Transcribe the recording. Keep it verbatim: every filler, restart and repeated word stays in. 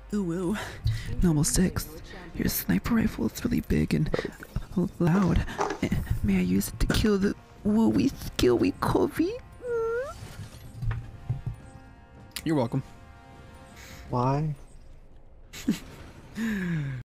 uWu. Nowble Siwx. Your sniper rifle is really big and loud. May I use it to kill the wooey skilly covey? You're welcome. Why?